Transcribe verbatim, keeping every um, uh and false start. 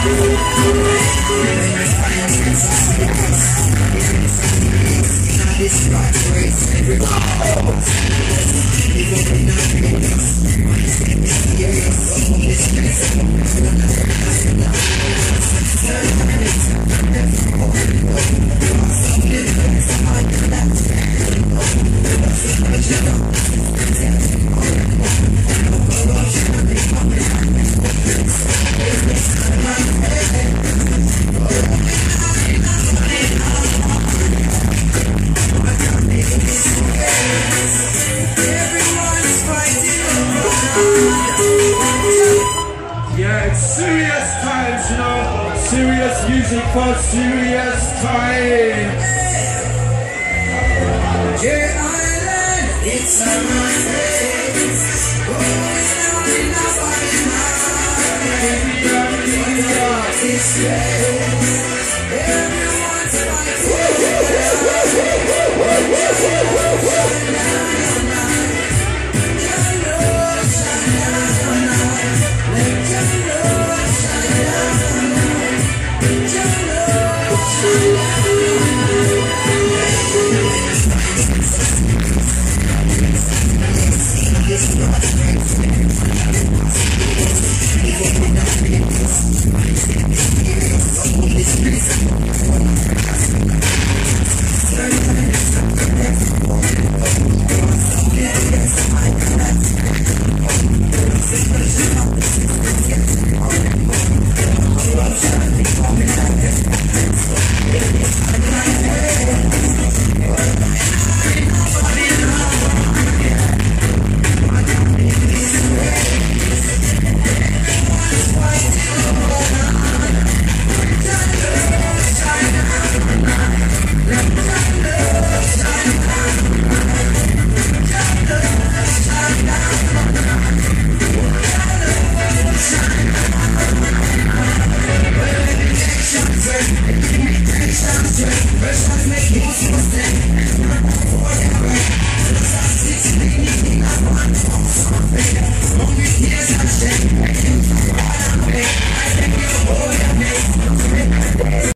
Yeah, it's serious times, you know. Serious music for serious times. Yeah, Island, it's a my face. Oh, it's not enough of this everyone's Only here's a shame.